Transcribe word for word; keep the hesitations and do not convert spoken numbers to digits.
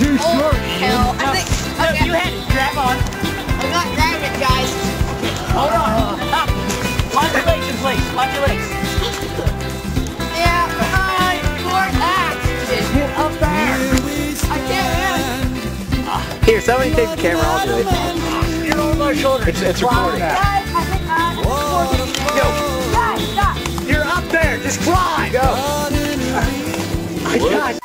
too short. Hell, I think. No, Okay. you had it. Grab on. I'm not grabbing it, guys. Hold on. Up. On your legs, please. On your legs. Yeah, hi, Lord Axe. Get up there. I can't. Here, somebody take the camera, I'll do it. You're on my shoulder. It's, it's recording. Guys, I think I'm recording. Go. Guys, stop. You're up there. Just fly. Go. God